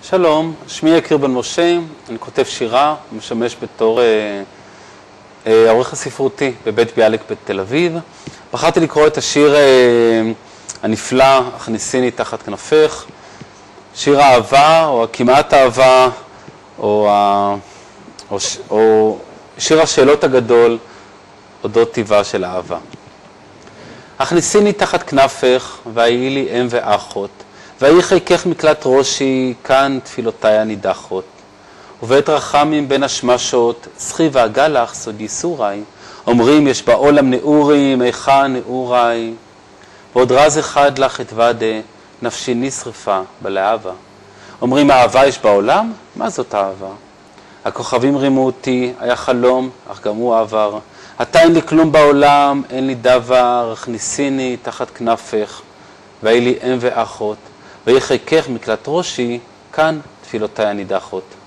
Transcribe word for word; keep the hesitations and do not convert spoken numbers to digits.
שלום, שמי יקיר בן משה, אני כותב שירה, משמש בתור אה, אה, העורך הספרותי בבית ביאליק בתל אביב. בחרתי לקרוא את השיר אה, הנפלא, הכניסיני תחת כנפך, שיר האהבה או הכמעט אהבה, או, ה, או, או שיר השאלות הגדול, אודות טבעה של האהבה. הכניסיני תחת כנפך, והיי לי אם ואחות, והיא חיקך מקלט ראשי, כאן תפילותיי הנידחות. ובעת רחמים בין השמשות, שכי ואגע לך סוד ייסורי, אומרים יש בעולם נעורים, איכה נעורי. ועוד רז אחד לך אתוודה, נפשי נשרפה בלהבה. אומרים אהבה יש בעולם? מה זאת אהבה? הכוכבים רימו אותי, היה חלום, אך גם הוא עבר. עתה אין לי כלום בעולם, אין לי דבר, הכניסיני תחת כנפך, והיי לי אם ואחות, ויחי חיקך מקלט ראשי, כאן תפילותיי הנידחות.